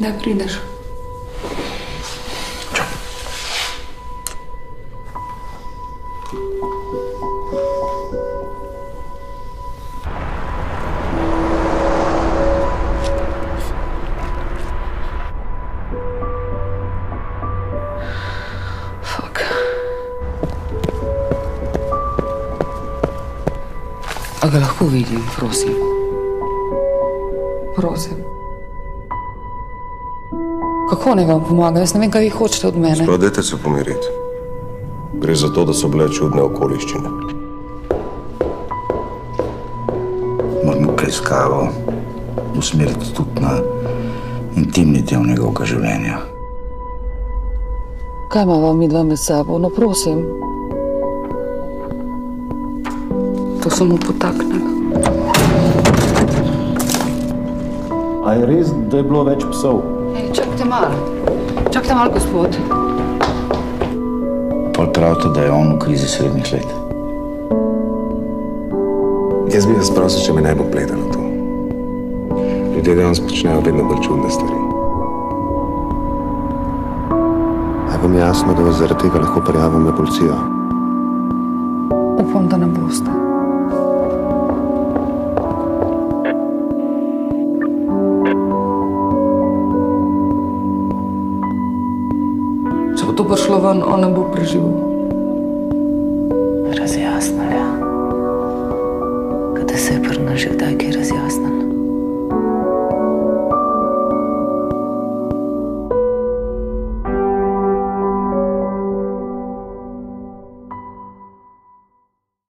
Kdaj prideš? A ga lahko vidim, prosim? Prosim. Kako naj vam pomagam? Jaz ne vem, kaj vi hočete od mene. Sploh dajte se pomiriti. Gre za to, da so bile čudne okoliščine. Moramo preiskavo usmeriti tudi na intimni del njegovega življenja. Kaj imava midva med sabo? No, prosim. To samo potaknem. A je res, da je bilo več psov? Ej, čakajte malo. Čakajte malo, gospod. Pol pravite, da je on v krizi srednjih let. Jaz bi vas prosil, če me ne bo pletalo to. Ljudje danes počnejo vedno bolj čudne stvari. A vam je jasno, da vas zaradi tega lahko prijavim na policijo? Upam, da ne boste. Če bo to prišlo ven, on ne bo preživel. Razjasnila. Kada se je pri nas že kdaj kaj razjasnila?